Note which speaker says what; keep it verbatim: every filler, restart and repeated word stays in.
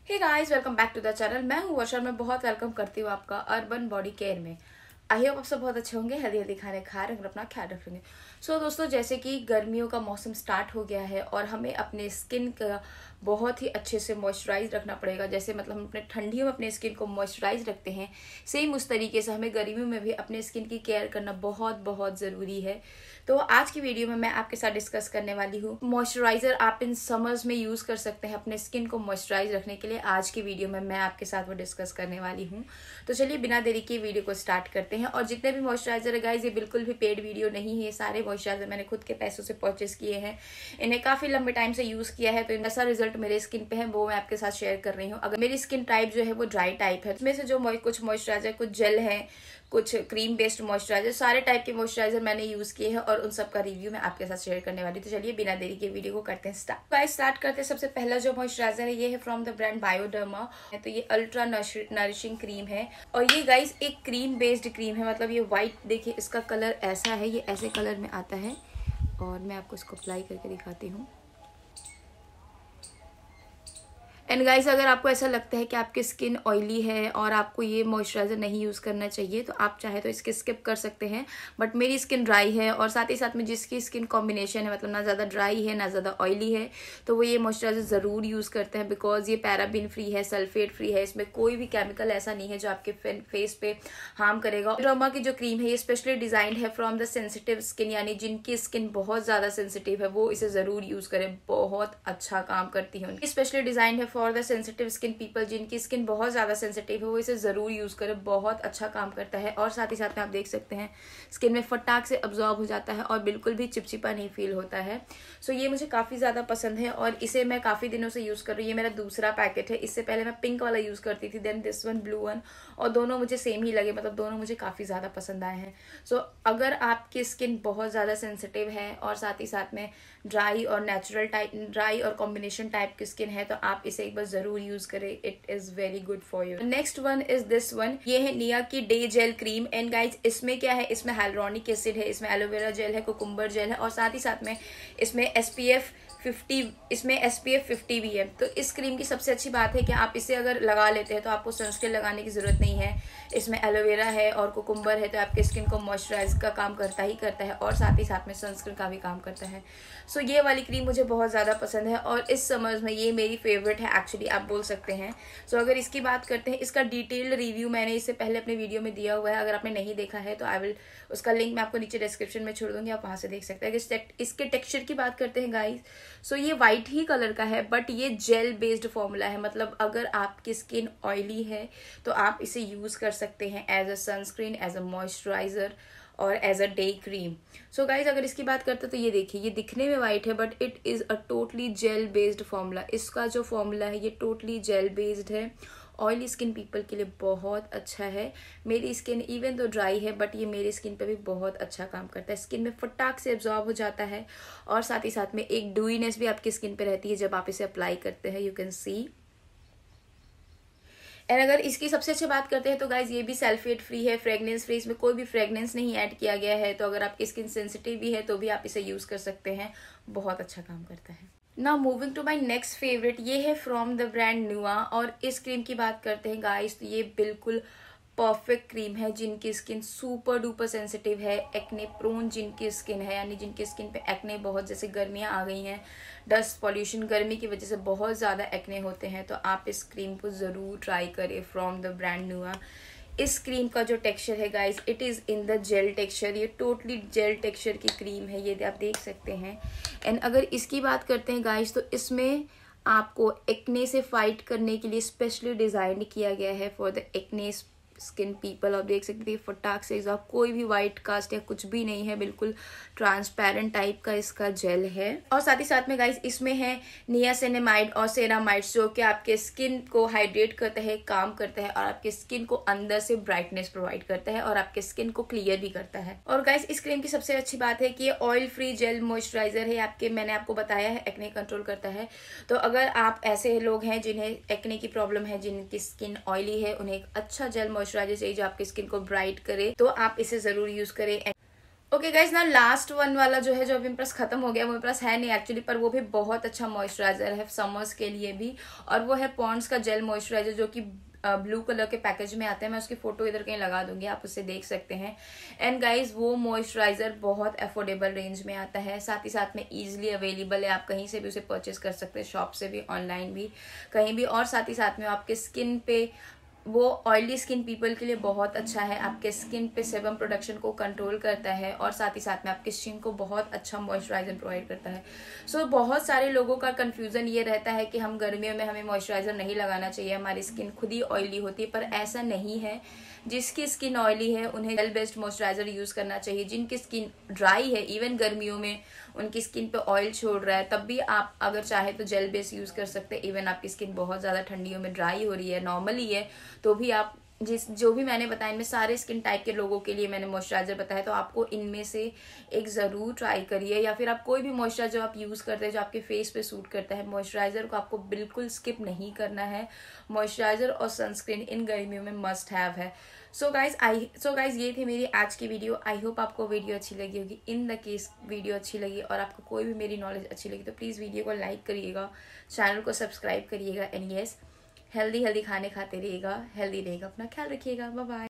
Speaker 1: Hey guys, welcome back to the channel. मैं हूँ वर्षा। मैं बहुत वेलकम करती हूँ आपका अर्बन बॉडी केयर में। आई होप आप सब बहुत अच्छे होंगे, हेल्दी हेल्दी खाने खा रहे हैं और अपना ख्याल रखेंगे। सो so, दोस्तों, जैसे कि गर्मियों का मौसम स्टार्ट हो गया है और हमें अपने स्किन का बहुत ही अच्छे से मॉइस्चराइज रखना पड़ेगा। जैसे मतलब हम अपने ठंडियों में अपने स्किन को मॉइस्चराइज रखते हैं, सेम उस तरीके से हमें गर्मियों में भी अपने स्किन की केयर करना बहुत बहुत ज़रूरी है। तो आज की वीडियो में मैं आपके साथ डिस्कस करने वाली हूँ मॉइस्चराइजर आप इन समर्स में यूज़ कर सकते हैं अपने स्किन को मॉइस्चराइज रखने के लिए। आज की वीडियो में मैं आपके साथ वो डिस्कस करने वाली हूँ। तो चलिए बिना देरी के वीडियो को स्टार्ट करते हैं। और जितने भी मॉइस्चराइजर है गाइज, ये बिल्कुल भी पेड वीडियो नहीं है। ये सारे मॉइस्चराइजर मैंने खुद के पैसों से परचेस किए हैं, इन्हें काफ़ी लंबे टाइम से यूज़ किया है, तो ऐसा रिजल्ट मेरे स्किन पे है वो मैं आपके साथ शेयर कर रही हूँ। अगर मेरी स्किन टाइप जो है वो ड्राई टाइप है, इसमें से जो कुछ मॉइस्चराइजर, कुछ जेल है, कुछ क्रीम बेस्ड मॉइस्चराइजर, सारे टाइप के मॉइस्चराइजर मैंने यूज़ किए हैं और उन सब का रिव्यू मैं आपके साथ शेयर करने वाली हूँ। तो चलिए बिना देरी के वीडियो को करते हैं स्टार्ट। गाइस स्टार्ट करते हैं। सबसे पहला जो मॉइस्चराइजर है ये है फ्रॉम द ब्रांड बायोडर्मा। तो ये अल्ट्रा नरिशिंग क्रीम है और ये गाइस एक क्रीम बेस्ड क्रीम है। मतलब ये व्हाइट, देखिए इसका कलर ऐसा है, ये ऐसे कलर में आता है और मैं आपको इसको अप्लाई करके दिखाती हूँ। एंड गाइस, अगर आपको ऐसा लगता है कि आपकी स्किन ऑयली है और आपको ये मॉइस्चराइजर नहीं यूज़ करना चाहिए तो आप चाहे तो इसके स्किप कर सकते हैं। बट मेरी स्किन ड्राई है और साथ ही साथ में जिसकी स्किन कॉम्बिनेशन है, मतलब ना ज़्यादा ड्राई है ना ज़्यादा ऑयली है, तो वो ये मॉइस्चराइजर ज़रूर यूज़ करते हैं। बिकॉज ये पैराबिन फ्री है, सल्फेट फ्री है, इसमें कोई भी केमिकल ऐसा नहीं है जो आपके फेस पे हार्म करेगा। डर्मा की जो क्रीम है ये स्पेशली डिजाइंड है फ्रॉम द सेंसिटिव स्किन, यानी जिनकी स्किन बहुत ज़्यादा सेंसिटिव है वो इसे ज़रूर यूज़ करें, बहुत अच्छा काम करती है। उनकी स्पेशली डिजाइंड है for the sensitive skin people, जिनकी स्किन बहुत ज्यादा सेंसिटिव है वो इसे जरूर यूज करें, बहुत अच्छा काम करता है। और साथ ही साथ में आप देख सकते हैं स्किन में फटाक से अब्जॉर्ब हो जाता है और बिल्कुल भी चिपचिपा नहीं फील होता है। सो ये मुझे काफी ज्यादा पसंद है और इसे मैं काफी दिनों से यूज कर रही हूँ। ये मेरा दूसरा पैकेट है। इससे पहले मैं पिंक वाला यूज करती थी, then this one blue one, और दोनों मुझे सेम ही लगे, मतलब दोनों मुझे काफी ज्यादा पसंद आए हैं। सो अगर आपकी स्किन बहुत ज्यादा सेंसिटिव है और साथ ही साथ में ड्राई और नेचुरल टाइप, ड्राई और कॉम्बिनेशन टाइप की स्किन है, तो आप इसे एक बार जरूर यूज करें। It is very good for you. Next one is this one. ये है निया की day gel cream. And guys, इसमें क्या है, इसमें हाइलुरोनिक एसिड है, इसमें एलोवेरा जेल है, कुकुम्बर जेल है और साथ ही साथ में इसमें एसपीएफ फिफ्टी, इसमें एसपीएफ फिफ्टी भी है। तो इस क्रीम की सबसे अच्छी बात है कि आप इसे अगर लगा लेते हैं तो आपको सनस्क्रीन लगाने की जरूरत नहीं है। इसमें एलोवेरा है और कुकुम्बर है, तो आपके स्किन को मॉइस्चराइज का काम करता ही करता है और साथ ही साथ में सनस्क्रीन का भी काम करता है। सो so, ये वाली क्रीम मुझे बहुत ज़्यादा पसंद है और इस समर्स में ये मेरी फेवरेट है एक्चुअली, आप बोल सकते हैं। सो so, अगर इसकी बात करते हैं, इसका डिटेल्ड रिव्यू मैंने इससे पहले अपने वीडियो में दिया हुआ है। अगर आपने नहीं देखा है तो आई विल, उसका लिंक मैं आपको नीचे डिस्क्रिप्शन में छोड़ दूंगी, आप वहाँ से देख सकते हैं। इसके टेक्सचर की बात करते हैं गाइज, सो so, ये वाइट ही कलर का है बट ये जेल बेस्ड फॉर्मूला है। मतलब अगर आपकी स्किन ऑयली है तो आप इसे यूज कर सकते हैं as a sunscreen, as a moisturiser और as a day cream. So guys, अगर इसकी बात करते हैं तो ये देखिए, ये दिखने में वाइट है but it is a totally gel based formula. इसका जो फॉर्मूला है ये टोटली जेल बेस्ड है। ऑयली स्किन पीपल के लिए बहुत अच्छा है। मेरी स्किन इवन तो ड्राई है बट ये मेरी स्किन पे भी बहुत अच्छा काम करता है। स्किन में फटाक से एब्जॉर्ब हो जाता है और साथ ही साथ में एक डूईनेस भी आपकी स्किन पे रहती है जब आप इसे अप्लाई करते हैं, यू कैन सी। एंड अगर इसकी सबसे अच्छी बात करते हैं तो गाइज, ये भी सल्फेट फ्री है, फ्रेगनेंस फ्री, इसमें कोई भी फ्रेगनेंस नहीं ऐड किया गया है। तो अगर आपकी स्किन सेंसिटिव भी है तो भी आप इसे यूज कर सकते हैं, बहुत अच्छा काम करता है। Now moving to my next favourite, ये है फ्रॉम द ब्रांड नुआ। और इस क्रीम की बात करते हैं गाइस, तो ये बिल्कुल परफेक्ट क्रीम है जिनकी स्किन सुपर डुपर सेंसिटिव है, एक्ने प्रोन जिनकी स्किन है, यानी जिनकी स्किन पे एक्ने बहुत, जैसे गर्मियाँ आ गई हैं, डस्ट पॉल्यूशन, गर्मी की वजह से बहुत ज़्यादा एक्ने होते हैं, तो आप इस क्रीम को ज़रूर ट्राई करें फ्रॉम द ब्रांड नुआ। इस क्रीम का जो टेक्सचर है guys, it is in the gel texture. ये टोटली जेल टेक्सचर की क्रीम है, ये आप देख सकते हैं। एंड अगर इसकी बात करते हैं गाइस, तो इसमें आपको एक्ने से फाइट करने के लिए स्पेशली डिज़ाइन किया गया है for the acne skin people. आप देख सकते हैं फटाक से एग्जॉर्ब, कोई भी वाइट कास्ट या कुछ भी नहीं है, बिल्कुल ट्रांसपेरेंट टाइप का इसका जेल है। और साथ ही साथ में गाइस इसमें है नियासिनामाइड और सेरामाइड्स, जो कि आपके स्किन को हाइड्रेट करता है, काम करता है और आपके स्किन को अंदर से ब्राइटनेस प्रोवाइड करता है और आपके स्किन को क्लियर भी करता है। और गाइस इस क्रीम की सबसे अच्छी बात है कि ये ऑयल फ्री जेल मॉइस्चराइजर है। आपके, मैंने आपको बताया है, एक्ने कंट्रोल करता है। तो अगर आप ऐसे लोग हैं जिन्हें एक्ने की प्रॉब्लम है, जिनकी स्किन ऑयली है, उन्हें एक अच्छा जेल मॉइस्चराइजर चाहिए जो आपकी स्किन को ब्राइट करे, तो आप इसे जरूर यूज करें। ओके गाइज ना, लास्ट वन वाला जो है, जो अभी मेरे पास खत्म हो गया, वो मेरे पास है नहीं एक्चुअली, पर वो भी बहुत अच्छा मॉइस्चराइजर है समर्स के लिए भी, और वो है पॉन्ड्स का जेल मॉइस्चराइजर, जो कि ब्लू कलर के पैकेज में आता है। मैं उसकी फोटो इधर कहीं लगा दूंगी, आप उससे देख सकते हैं। एंड गाइज वो मॉइस्चराइजर बहुत अफोर्डेबल रेंज में आता है, साथ ही साथ में इजीली अवेलेबल है, आप कहीं से भी उसे परचेस कर सकते हैं, शॉप से भी, ऑनलाइन भी, कहीं भी। और साथ ही साथ में आपके स्किन पे, वो ऑयली स्किन पीपल के लिए बहुत अच्छा है, आपके स्किन पे सेबम प्रोडक्शन को कंट्रोल करता है, और साथ ही साथ में आपकी स्किन को बहुत अच्छा मॉइस्चराइजर प्रोवाइड करता है। सो so, बहुत सारे लोगों का कंफ्यूजन ये रहता है कि हम गर्मियों में हमें मॉइस्चराइजर नहीं लगाना चाहिए, हमारी स्किन खुद ही ऑयली होती है, पर ऐसा नहीं है। जिसकी स्किन ऑयली है उन्हें जेल बेस्ड मॉइस्चराइजर यूज करना चाहिए। जिनकी स्किन ड्राई है, इवन गर्मियों में उनकी स्किन पे ऑयल छोड़ रहा है, तब भी आप अगर चाहे तो जेल बेस्ड यूज कर सकते हैं। इवन आपकी स्किन बहुत ज्यादा ठंडियों में ड्राई हो रही है, नॉर्मली है, तो भी आप जिस जो भी मैंने बताया, इनमें सारे स्किन टाइप के लोगों के लिए मैंने मॉइस्चराइजर बताया, तो आपको इनमें से एक जरूर ट्राई करिए। या फिर आप कोई भी मॉइस्चराइजर आप यूज करते हैं जो आपके फेस पे सूट करता है, मॉइस्चराइजर को आपको बिल्कुल स्किप नहीं करना है। मॉइस्चराइजर और सनस्क्रीन इन गर्मियों में मस्ट हैव है। So guys I so guys ये थी मेरी आज की वीडियो। आई होप आपको वीडियो अच्छी लगी होगी। इन द केस वीडियो अच्छी लगी और आपको कोई भी मेरी नॉलेज अच्छी लगी, तो प्लीज़ वीडियो को लाइक करिएगा, चैनल को सब्सक्राइब करिएगा, एंड यस, हेल्दी हेल्दी खाने खाते रहिएगा, हेल्दी रहेगा, अपना ख्याल रखिएगा। Bye bye.